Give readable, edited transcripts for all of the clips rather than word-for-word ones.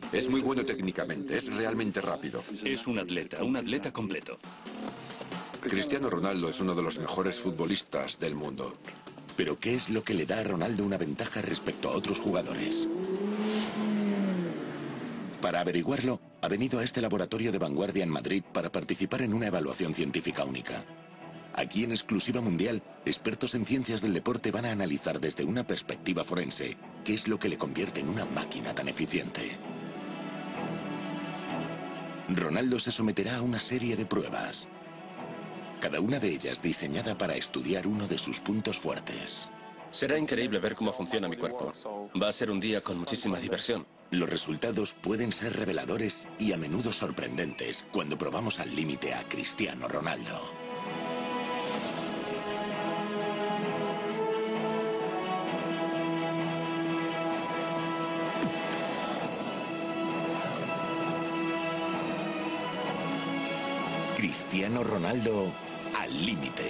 Es muy bueno técnicamente, es realmente rápido. Es un atleta completo. Cristiano Ronaldo es uno de los mejores futbolistas del mundo. Pero ¿qué es lo que le da a Ronaldo una ventaja respecto a otros jugadores? Para averiguarlo, ha venido a este laboratorio de vanguardia en Madrid para participar en una evaluación científica única. Aquí en exclusiva mundial, expertos en ciencias del deporte van a analizar desde una perspectiva forense qué es lo que le convierte en una máquina tan eficiente. Ronaldo se someterá a una serie de pruebas, cada una de ellas diseñada para estudiar uno de sus puntos fuertes. Será increíble ver cómo funciona mi cuerpo. Va a ser un día con muchísima diversión. Los resultados pueden ser reveladores y a menudo sorprendentes cuando probamos al límite a Cristiano Ronaldo. Cristiano Ronaldo al límite.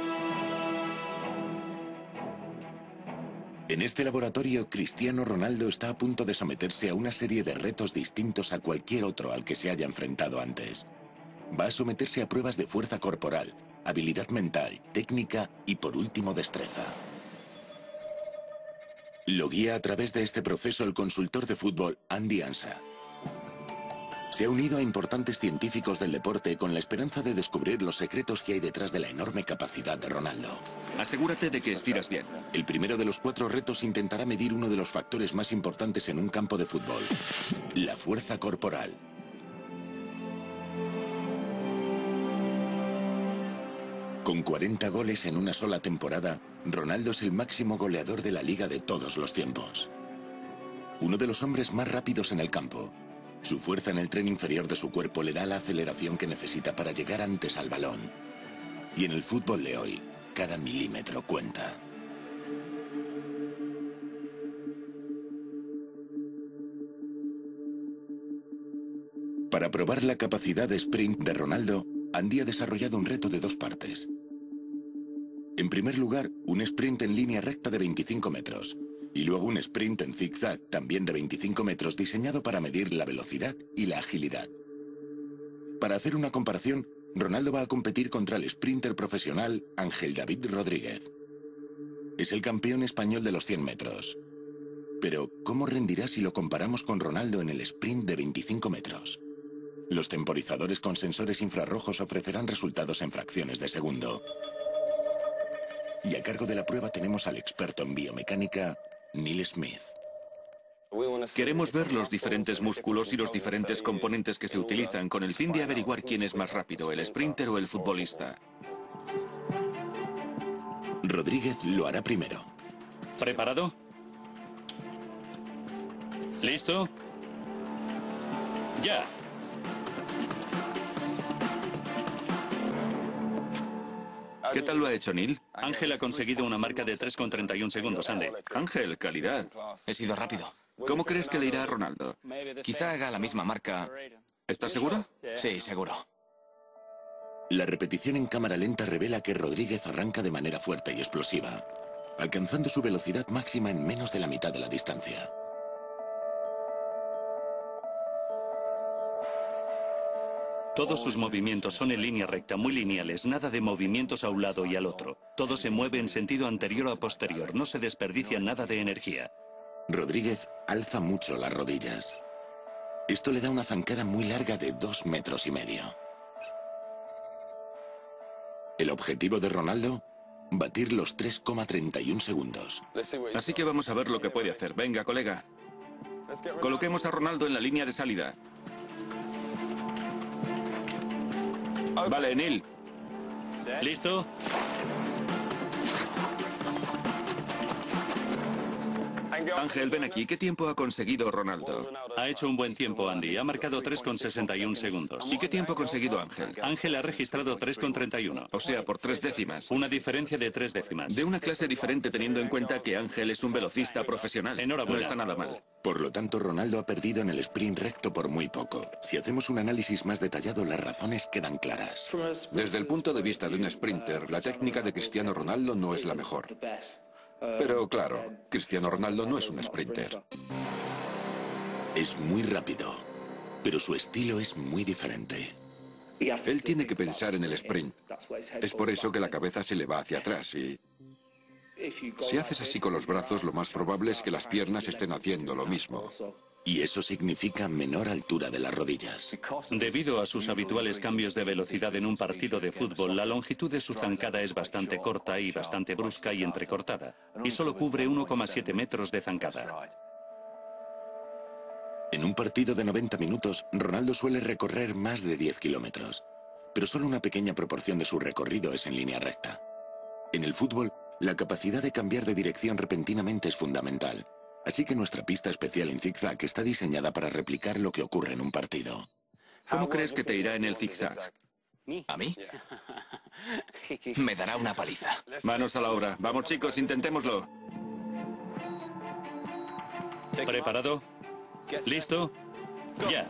En este laboratorio, Cristiano Ronaldo está a punto de someterse a una serie de retos distintos a cualquier otro al que se haya enfrentado antes. Va a someterse a pruebas de fuerza corporal, habilidad mental, técnica y, por último, destreza. Lo guía a través de este proceso el consultor de fútbol Andy Ansa. Se ha unido a importantes científicos del deporte con la esperanza de descubrir los secretos que hay detrás de la enorme capacidad de Ronaldo. Asegúrate de que estiras bien. El primero de los 4 retos intentará medir uno de los factores más importantes en un campo de fútbol: la fuerza corporal. Con 40 goles en una sola temporada, Ronaldo es el máximo goleador de la liga de todos los tiempos. Uno de los hombres más rápidos en el campo. Su fuerza en el tren inferior de su cuerpo le da la aceleración que necesita para llegar antes al balón. Y en el fútbol de hoy, cada milímetro cuenta. Para probar la capacidad de sprint de Ronaldo, Andy ha desarrollado un reto de 2 partes. En primer lugar, un sprint en línea recta de 25 metros. Y luego un sprint en zigzag, también de 25 metros, diseñado para medir la velocidad y la agilidad. Para hacer una comparación, Ronaldo va a competir contra el sprinter profesional Ángel David Rodríguez. Es el campeón español de los 100 metros. Pero, ¿cómo rendirá si lo comparamos con Ronaldo en el sprint de 25 metros? Los temporizadores con sensores infrarrojos ofrecerán resultados en fracciones de segundo. Y a cargo de la prueba tenemos al experto en biomecánica, Neil Smith. Queremos ver los diferentes músculos y los diferentes componentes que se utilizan con el fin de averiguar quién es más rápido, el sprinter o el futbolista. Rodríguez lo hará primero. ¿Preparado? ¿Listo? ¡Ya! ¿Qué tal lo ha hecho Neil? Ángel ha conseguido una marca de 3,31 segundos, Andy. Ángel, calidad. He sido rápido. ¿Cómo crees que le irá a Ronaldo? Quizá haga la misma marca. ¿Estás seguro? Sí, seguro. La repetición en cámara lenta revela que Rodríguez arranca de manera fuerte y explosiva, alcanzando su velocidad máxima en menos de la mitad de la distancia. Todos sus movimientos son en línea recta, muy lineales, nada de movimientos a un lado y al otro. Todo se mueve en sentido anterior a posterior, no se desperdicia nada de energía. Rodríguez alza mucho las rodillas. Esto le da una zancada muy larga de 2,5 metros. El objetivo de Ronaldo, batir los 3,31 segundos. Así que vamos a ver lo que puede hacer. Venga, colega. Coloquemos a Ronaldo en la línea de salida. Vale, Neil. ¿Listo? Ángel, ven aquí. ¿Qué tiempo ha conseguido Ronaldo? Ha hecho un buen tiempo, Andy. Ha marcado 3,61 segundos. ¿Y qué tiempo ha conseguido Ángel? Ángel ha registrado 3,31. O sea, por 3 décimas. Una diferencia de 3 décimas. De una clase diferente teniendo en cuenta que Ángel es un velocista profesional. Enhorabuena. No está nada mal. Por lo tanto, Ronaldo ha perdido en el sprint recto por muy poco. Si hacemos un análisis más detallado, las razones quedan claras. Desde el punto de vista de un sprinter, la técnica de Cristiano Ronaldo no es la mejor. Pero claro, Cristiano Ronaldo no es un sprinter. Es muy rápido, pero su estilo es muy diferente. Él tiene que pensar en el sprint. Es por eso que la cabeza se le va hacia atrás y... Si haces así con los brazos, lo más probable es que las piernas estén haciendo lo mismo. Y eso significa menor altura de las rodillas. Debido a sus habituales cambios de velocidad en un partido de fútbol, la longitud de su zancada es bastante corta y bastante brusca y entrecortada, y solo cubre 1,7 metros de zancada. En un partido de 90 minutos, Ronaldo suele recorrer más de 10 kilómetros, pero solo una pequeña proporción de su recorrido es en línea recta. En el fútbol, la capacidad de cambiar de dirección repentinamente es fundamental, así que nuestra pista especial en zigzag está diseñada para replicar lo que ocurre en un partido. ¿Cómo crees que te irá en el zigzag? ¿A mí? Me dará una paliza. Manos a la obra. Vamos, chicos, intentémoslo. ¿Preparado? ¿Listo? ¡Ya!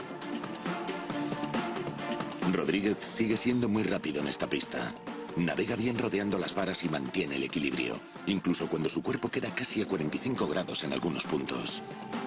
Rodríguez sigue siendo muy rápido en esta pista. Navega bien rodeando las varas y mantiene el equilibrio, incluso cuando su cuerpo queda casi a 45 grados en algunos puntos.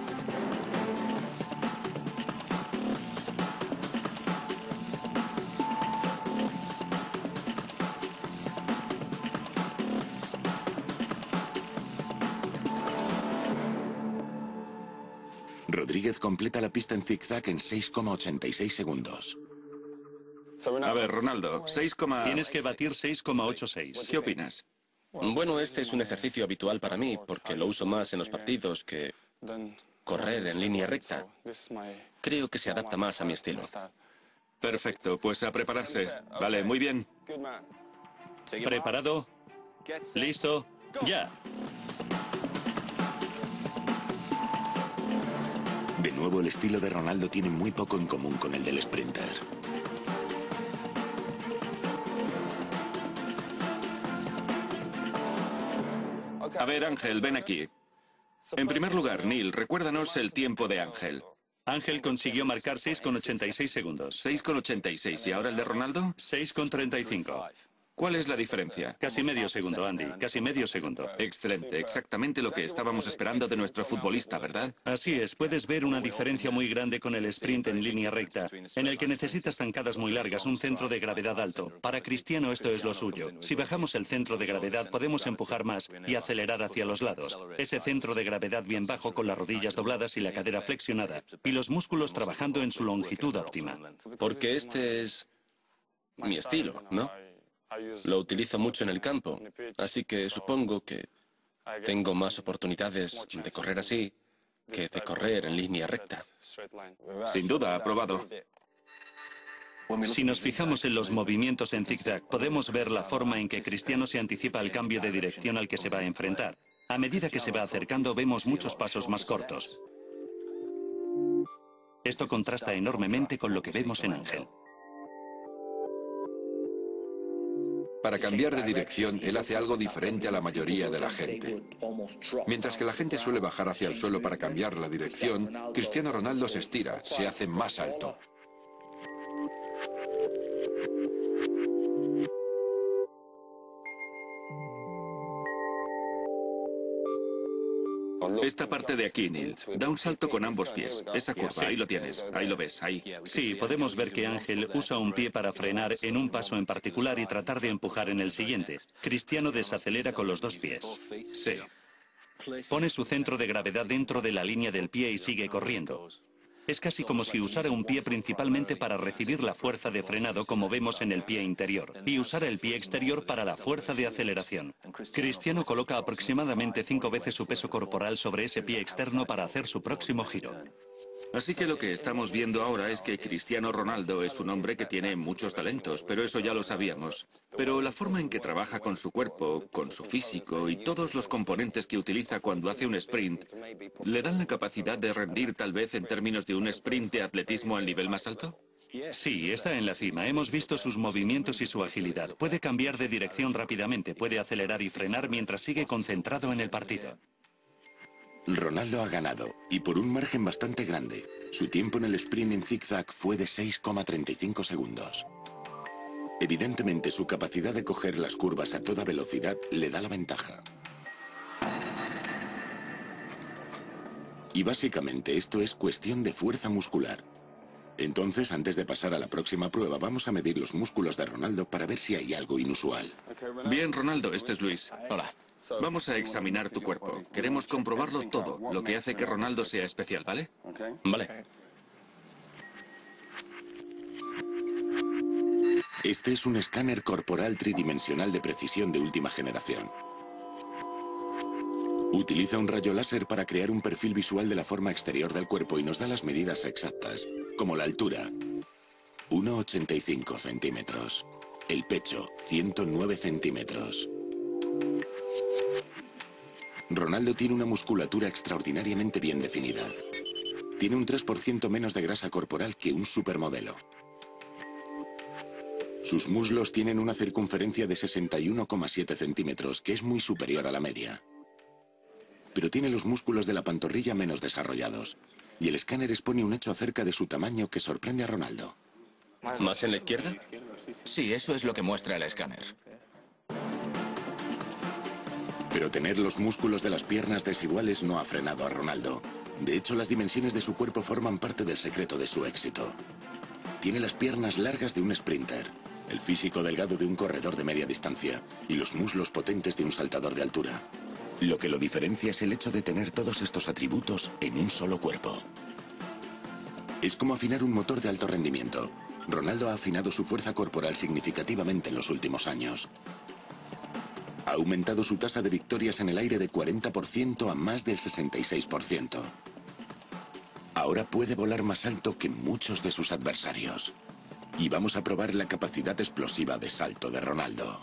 Rodríguez completa la pista en zigzag en 6,86 segundos. A ver, Ronaldo, Tienes que batir 6,86. ¿Qué opinas? Bueno, este es un ejercicio habitual para mí porque lo uso más en los partidos que correr en línea recta. Creo que se adapta más a mi estilo. Perfecto, pues a prepararse. Vale, muy bien. ¿Preparado? ¿Listo? ¡Ya! De nuevo, el estilo de Ronaldo tiene muy poco en común con el del sprinter. A ver, Ángel, ven aquí. En primer lugar, Neil, recuérdanos el tiempo de Ángel. Ángel consiguió marcar 6,86 segundos. 6,86. ¿Y ahora el de Ronaldo? 6,35. ¿Cuál es la diferencia? Casi medio segundo, Andy. Casi medio segundo. Excelente. Exactamente lo que estábamos esperando de nuestro futbolista, ¿verdad? Así es. Puedes ver una diferencia muy grande con el sprint en línea recta, en el que necesitas zancadas muy largas, un centro de gravedad alto. Para Cristiano esto es lo suyo. Si bajamos el centro de gravedad, podemos empujar más y acelerar hacia los lados. Ese centro de gravedad bien bajo con las rodillas dobladas y la cadera flexionada, y los músculos trabajando en su longitud óptima. Porque este es mi estilo, ¿no? Lo utilizo mucho en el campo, así que supongo que tengo más oportunidades de correr así que de correr en línea recta. Sin duda, aprobado. Si nos fijamos en los movimientos en zigzag, podemos ver la forma en que Cristiano se anticipa al cambio de dirección al que se va a enfrentar. A medida que se va acercando, vemos muchos pasos más cortos. Esto contrasta enormemente con lo que vemos en Ángel. Para cambiar de dirección, él hace algo diferente a la mayoría de la gente. Mientras que la gente suele bajar hacia el suelo para cambiar la dirección, Cristiano Ronaldo se estira, se hace más alto. Esta parte de aquí, Neil, da un salto con ambos pies. Esa curva, ahí lo tienes, ahí lo ves, ahí. Sí, podemos ver que Ángel usa un pie para frenar en un paso en particular y tratar de empujar en el siguiente. Cristiano desacelera con los dos pies. Sí. Pone su centro de gravedad dentro de la línea del pie y sigue corriendo. Es casi como si usara un pie principalmente para recibir la fuerza de frenado como vemos en el pie interior, y usara el pie exterior para la fuerza de aceleración. Cristiano coloca aproximadamente 5 veces su peso corporal sobre ese pie externo para hacer su próximo giro. Así que lo que estamos viendo ahora es que Cristiano Ronaldo es un hombre que tiene muchos talentos, pero eso ya lo sabíamos. Pero la forma en que trabaja con su cuerpo, con su físico y todos los componentes que utiliza cuando hace un sprint, ¿le dan la capacidad de rendir tal vez en términos de un sprint de atletismo al nivel más alto? Sí, está en la cima. Hemos visto sus movimientos y su agilidad. Puede cambiar de dirección rápidamente, puede acelerar y frenar mientras sigue concentrado en el partido. Ronaldo ha ganado, y por un margen bastante grande. Su tiempo en el sprint en zigzag fue de 6,35 segundos. Evidentemente, su capacidad de coger las curvas a toda velocidad le da la ventaja. Y básicamente esto es cuestión de fuerza muscular. Entonces, antes de pasar a la próxima prueba, vamos a medir los músculos de Ronaldo para ver si hay algo inusual. Bien, Ronaldo, este es Luis. Hola. Vamos a examinar tu cuerpo. Queremos comprobarlo todo, lo que hace que Ronaldo sea especial, ¿vale? Vale. Este es un escáner corporal tridimensional de precisión de última generación. Utiliza un rayo láser para crear un perfil visual de la forma exterior del cuerpo y nos da las medidas exactas, como la altura, 1,85 centímetros. El pecho, 109 centímetros. Ronaldo tiene una musculatura extraordinariamente bien definida. Tiene un 3% menos de grasa corporal que un supermodelo. Sus muslos tienen una circunferencia de 61,7 centímetros, que es muy superior a la media. Pero tiene los músculos de la pantorrilla menos desarrollados. Y el escáner expone un hecho acerca de su tamaño que sorprende a Ronaldo. ¿Más en la izquierda? Sí, eso es lo que muestra el escáner. Pero tener los músculos de las piernas desiguales no ha frenado a Ronaldo. De hecho, las dimensiones de su cuerpo forman parte del secreto de su éxito. Tiene las piernas largas de un sprinter, el físico delgado de un corredor de media distancia y los muslos potentes de un saltador de altura. Lo que lo diferencia es el hecho de tener todos estos atributos en un solo cuerpo. Es como afinar un motor de alto rendimiento. Ronaldo ha afinado su fuerza corporal significativamente en los últimos años. Ha aumentado su tasa de victorias en el aire de 40% a más del 66%. Ahora puede volar más alto que muchos de sus adversarios. Y vamos a probar la capacidad explosiva de salto de Ronaldo.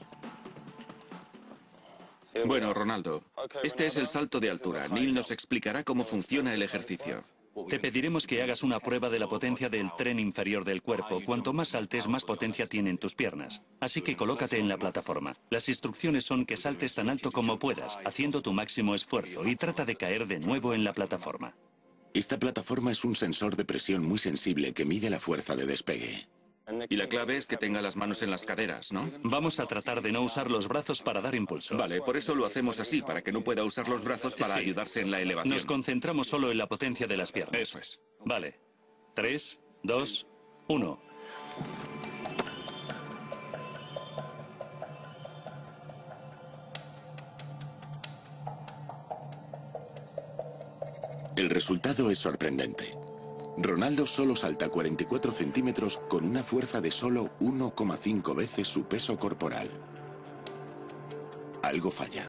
Bueno, Ronaldo, este es el salto de altura. Neil nos explicará cómo funciona el ejercicio. Te pediremos que hagas una prueba de la potencia del tren inferior del cuerpo. Cuanto más saltes, más potencia tienen tus piernas. Así que colócate en la plataforma. Las instrucciones son que saltes tan alto como puedas, haciendo tu máximo esfuerzo, y trata de caer de nuevo en la plataforma. Esta plataforma es un sensor de presión muy sensible que mide la fuerza de despegue. Y la clave es que tenga las manos en las caderas, ¿no? Vamos a tratar de no usar los brazos para dar impulso. Vale, por eso lo hacemos así, para que no pueda usar los brazos para ayudarse en la elevación. Nos concentramos solo en la potencia de las piernas. Eso es. Vale. 3, 2, 1. El resultado es sorprendente. Ronaldo solo salta 44 centímetros con una fuerza de solo 1,5 veces su peso corporal. Algo falla.